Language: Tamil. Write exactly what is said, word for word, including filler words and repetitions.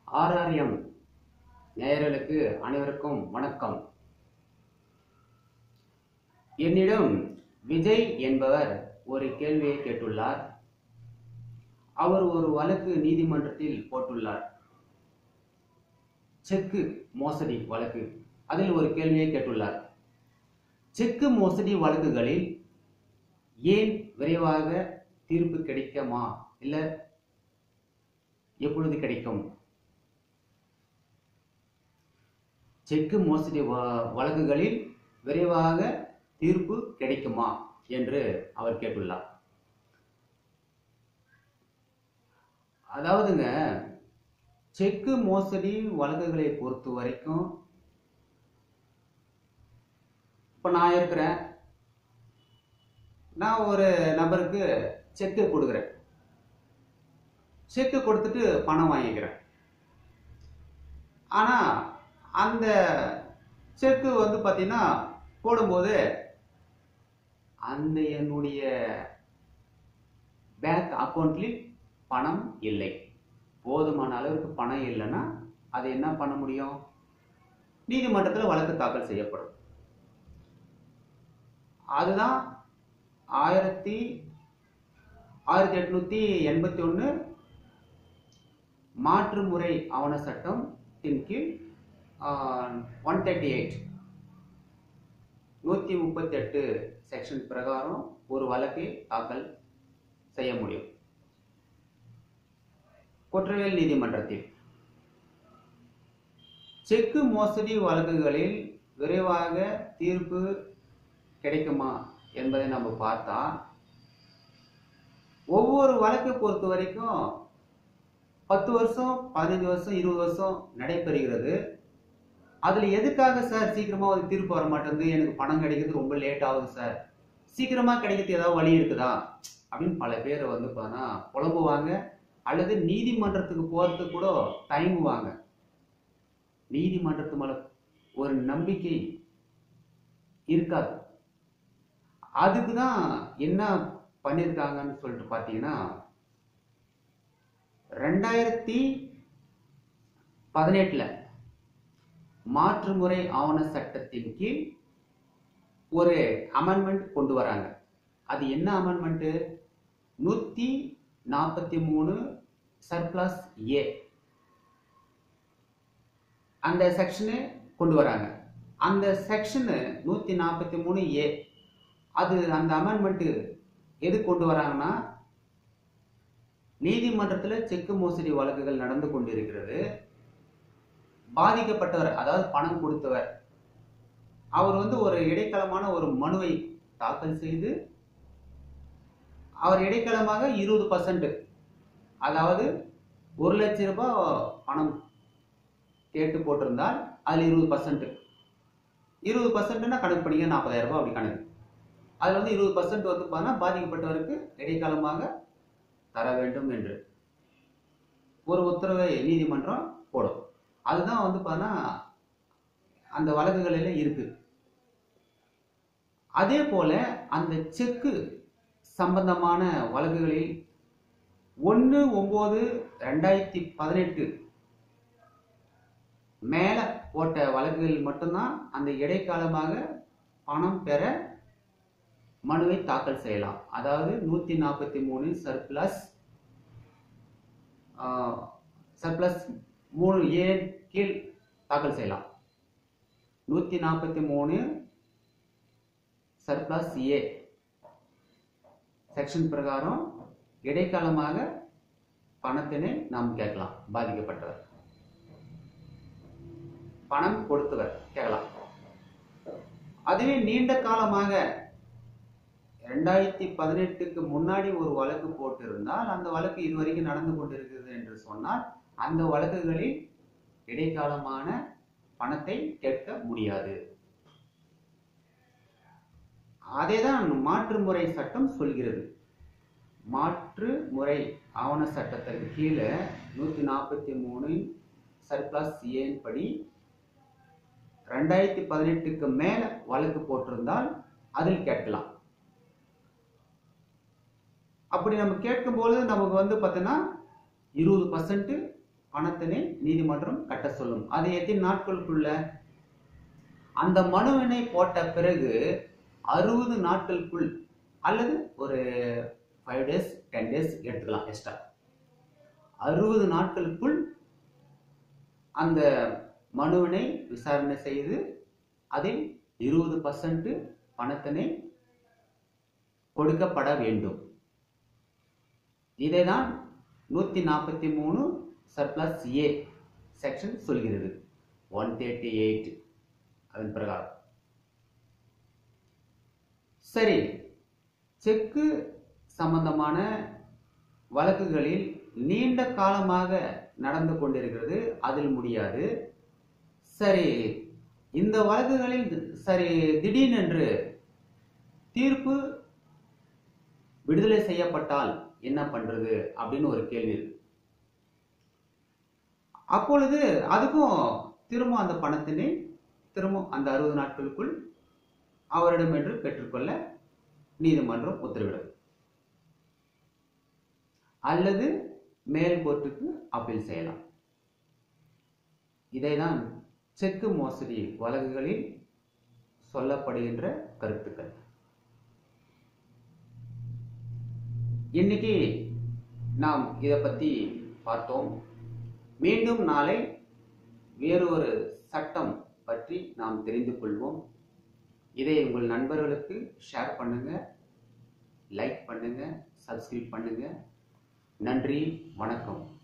R R M நேயர்களுக்கு அனைவருக்கும் வணக்கம். என்னிடம் விஜய் என்பவர் ஒரு கேள்வியை கேட்டுள்ளார். அவர் ஒரு வழக்கு நீதிமன்றத்தில் போட்டுள்ளார். செக்கு மோசடி வழக்கு. அதில் ஒரு கேள்வியை கேட்டுள்ளார். செக்கு மோசடி வழக்குகளில் ஏன் விரைவாக தீர்ப்பு கிடைக்குமா இல்ல எப்பொழுது கிடைக்கும்? செக்கு மோசடி வழக்குகளில் விரைவாக தீர்ப்பு கிடைக்குமா என்று அவர் கேட்டுள்ளார். அதாவதுங்க, செக்கு மோசடி வழக்குகளை பொறுத்த வரைக்கும் இப்ப நான் இருக்கிறேன், நான் ஒரு நபருக்கு செக்கு கொடுக்குறேன். செக்கு கொடுத்துட்டு பணம் வாங்கிக்கிறேன். ஆனா அந்த செக்கு வந்து பாத்தீங்கன்னா போடும்போது அந்த என்னுடைய பேங்க் அக்கௌண்ட்ல பணம் இல்லை. போதுமான அளவுக்கு பணம் இல்லைன்னா அது என்ன பண்ண முடியும்? நீதிமன்றத்தில் வழக்கு தாக்கல் செய்யப்படும். அதுதான் ஆயிரத்தி ஆயிரத்தி எட்நூத்தி எண்பத்தி ஒன்னு மாற்று முறை ஆவண சட்டத்தின் கீழ் ஒன் தேர்ட்டி எயிட் நூத்தி முப்பத்தி எட்டு செக்ஷன் பிரகாரம் ஒரு வழக்கை தாக்கல் செய்ய முடியும் குற்றவியல் நீதிமன்றத்தில். செக்கு மோசடி வழக்குகளில் விரைவாக தீர்ப்பு கிடைக்குமா என்பதை நம்ம பார்த்தா, ஒவ்வொரு வழக்கை பொறுத்த வரைக்கும் பத்து வருஷம் பதினஞ்சு வருஷம் இருபது வருஷம் நடைபெறுகிறது. அதுல எதுக்காக சார் சீக்கிரமா ஒரு தீர்ப்பு வர மாட்டேங்குது, எனக்கு பணம் கிடைக்கிறது ரொம்ப லேட் ஆகுது சார், சீக்கிரமா கிடைக்கிறது ஏதாவது வழி இருக்குதா அப்படின்னு பல பேர் வந்து பார்த்தா புலம்புவாங்க. அல்லது நீதிமன்றத்துக்கு போறதுக்கு கூட தயங்குவாங்க. நீதிமன்றத்து மேல ஒரு நம்பிக்கை இருக்காது. அதுக்குதான் என்ன பண்ணிருக்காங்கன்னு சொல்லிட்டு பாத்தீங்கன்னா, ரெண்டாயிரத்தி பதினெட்டுல மாற்று முறை ஆவண சட்டத்தின் கீழ் ஒரு அமெண்ட்மெண்ட் கொண்டு வராங்க. அது என்ன அமெண்ட்மெண்ட்? நூத்தி நாற்பத்தி மூணு சர்பிளஸ் ஏ அந்த செக்ஷனு கொண்டு வராங்க. அந்த செக்ஷனு நூத்தி நாற்பத்தி மூணு ஏ அது அந்த அமெண்ட்மெண்ட் எது கொண்டு வராங்கன்னா, நீதிமன்றத்தில் செக்கு மோசடி வழக்குகள் நடந்து கொண்டிருக்கிறது. பாதிக்கப்பட்டவர், அதாவது பணம் கொடுத்தவர், அவர் வந்து ஒரு இடைக்காலமான ஒரு மனுவை தாக்கல் செய்து அவர் இடைக்காலமாக இருபது பர்சன்ட், அதாவது ஒரு லட்சம் ரூபாய் பணம் கேட்டு போட்டிருந்தால் அதுல இருபது பர்சன்ட் இருபது பர்சன்ட்னா கணக்கு பண்ணிங்க நாற்பதாயிரம் ரூபாய் அப்படி கணக்கு. அதுல வந்து இருபது பர்சன்ட் வந்து பார்த்தா பாதிக்கப்பட்டவருக்கு இடைக்காலமாக தர வேண்டும் என்று ஒரு உத்தரவை நீதிமன்றம் போடும். அதுதான் வந்து பார்த்தா அந்த வழக்குகளில இருக்கு. அதே போல அந்த செக்கு சம்பந்தமான வழக்குகளில் ஒன்னு ஒன்பது ரெண்டாயிரத்தி பதினெட்டு மேல போட்ட வழக்குகளில் மட்டும்தான் அந்த இடைக்காலமாக பணம் பெற மனுவை தாக்கல் செய்யலாம். அதாவது நூத்தி நாற்பத்தி மூணு சர்பிளஸ் சர்பிளஸ் மூணு ஏ கீழ் தாக்கல் செய்யலாம். நூத்தி நாற்பத்தி மூணு சர்பிளஸ் ஏ செக்ஷன் பிரகாரம் இடைக்காலமாக பணத்தினை நாம் கேட்கலாம். பாதிக்கப்பட்டவர் பணம் கொடுத்தவர் கேட்கலாம். அதுவே நீண்ட காலமாக இரண்டாயிரத்தி பதினெட்டுக்கு முன்னாடி ஒரு வழக்கு போட்டு இருந்தால், அந்த வழக்கு இதுவரைக்கும் நடந்து கொண்டிருக்கிறது என்று சொன்னால், அந்த வழக்குகளில் இடைக்காலமான பணத்தை கேட்க முடியாது. அதேதான் மாற்று முறை சட்டம் சொல்கிறது. மாற்று முறை ஆவண சட்டத்திற்கு கீழே நூத்தி நாற்பத்தி மூணு சர்பிளஸ் ஏன் படி ரெண்டாயிரத்தி பதினெட்டுக்கு மேல வழக்கு போட்டிருந்தால் அதில் கேட்கலாம். அப்படி நம்ம கேட்கும் போது நமக்கு வந்து பார்த்தீங்கன்னா இருபது பர்சன்ட் பணத்தினை நீதிமன்றம் கட்ட சொல்லும். அது எத்தனை நாட்களுக்குள்ள? அந்த மனுவினை போட்ட பிறகு அறுபது நாட்களுக்குள் அல்லது ஒரு ஃபைவ் டேஸ் டென் டேஸ் எடுத்துக்கலாம் எக்ஸ்ட்ரா. அறுபது நாட்களுக்குள் அந்த மனுவினை விசாரணை செய்து அதில் இருபது பர்சன்ட் பணத்தினை கொடுக்கப்பட வேண்டும். இதைதான் நூத்தி நாற்பத்தி மூணு சர்ப்ளஸ் ஏ செக்ஷன் சொல்கிறது. ஒன் தேர்ட்டி எயிட் அதன் பிரகாரம். சரி, செக்கு சம்பந்தமான வழக்குகளில் நீண்ட காலமாக நடந்து கொண்டிருக்கிறது, அதில் முடியாது. சரி, இந்த வழக்குகளில் சரி திடீரென்று தீர்ப்பு விடுதலை செய்யப்பட்டால் என்ன பண்றது அப்படின்னு ஒரு கேள்வி இருக்கு. அப்பொழுது அதுக்கும் திரும்ப அந்த பணத்தினை திரும்ப அந்த அறுபது நாட்களுக்குள் அவரிடம் என்று பெற்றுக்கொள்ள நீதிமன்றம் உத்தரவிடும், அல்லது மேல் கோர்ட்டுக்கு அப்பீல் செய்யலாம். இதைதான் செக்கு மோசடி வழக்குகளில் சொல்லப்படுகின்ற கருத்துக்கள். இன்னைக்கு நாம் இதை பத்தி பார்த்தோம். மீண்டும் நாளை வேறொரு சட்டம் பற்றி நாம் தெரிந்து கொள்வோம். இதை உங்கள் நண்பர்களுக்கு ஷேர் பண்ணுங்க, லைக் பண்ணுங்க, சப்ஸ்கிரைப் பண்ணுங்க. நன்றி, வணக்கம்.